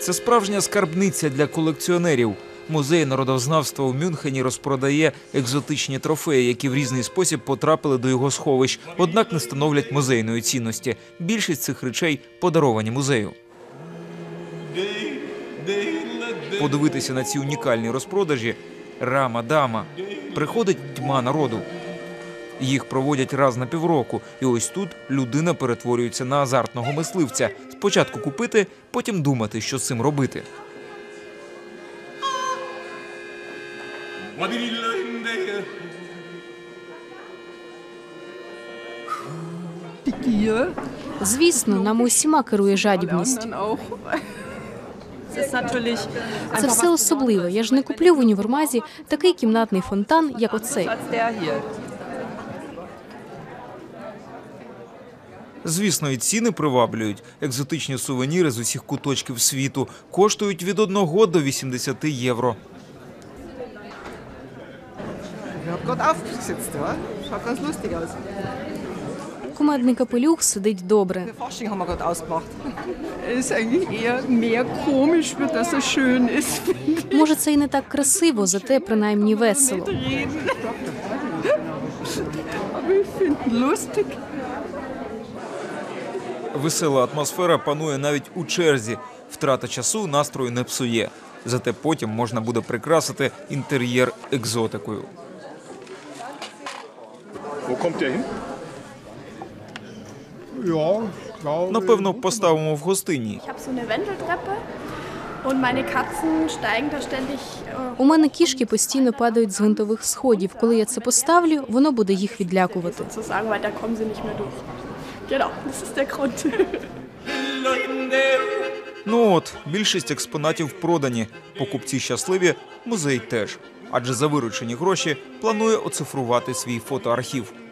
Це справжня скарбниця для колекціонерів. Музей народознавства у Мюнхені розпродає екзотичні трофеї, які в різний спосіб потрапили до його сховищ, однак не становлять музейної цінності. Більшість цих речей подаровані музею. Подивитися на ці унікальні розпродажі – рама-дама. Приходить тьма народу. Їх проводять раз на півроку. І ось тут людина перетворюється на азартного мисливця. Спочатку купити, потім думати, що з цим робити. Звісно, нам усіма керує жадібність. Це все особливо. Я ж не куплю в універмазі такий кімнатний фонтан, як оцей. Звісно, і ціни приваблюють. Екзотичні сувеніри з усіх куточків світу коштують від 1 до 80 євро. Кумедний капелюх сидить добре. Може, це і не так красиво, зате принаймні весело. Весела атмосфера панує навіть у черзі. Втрата часу настрою не псує. Зате потім можна буде прикрасити інтер'єр екзотикою. Напевно, поставимо в гостині. У мене кішки постійно падають з гвинтових сходів. Коли я це поставлю, воно буде їх відлякувати. Ну от, більшість експонатів продані. Покупці щасливі, музей теж. Адже за виручені гроші планує оцифрувати свій фотоархів.